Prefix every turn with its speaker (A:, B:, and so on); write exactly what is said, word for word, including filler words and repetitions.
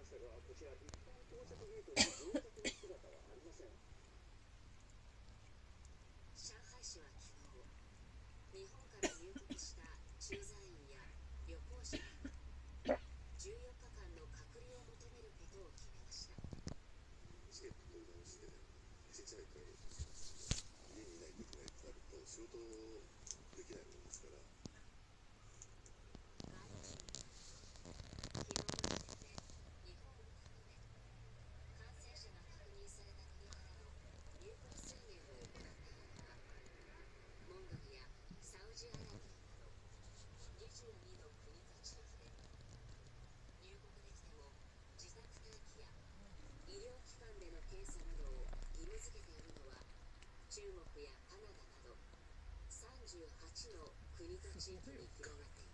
A: 上海市は昨日、日本から入国した駐在員や旅行者らにじゅうよっかかんの隔離を求めることを決めました。
B: チケット取り直して、ちっちゃい会家にいないといけないとなると仕事できないものですから。
A: 外務省によると、昨日の時点で日本を含め感染者が確認された国からの入国制限を行っているのは、モンゴルやサウジアラビアなどにじゅうにの国と地域で、入国できても自宅待機や医療機関での検査などを義務付けているのは中国やカナダなどさんじゅうはちの国と地域に広がっています。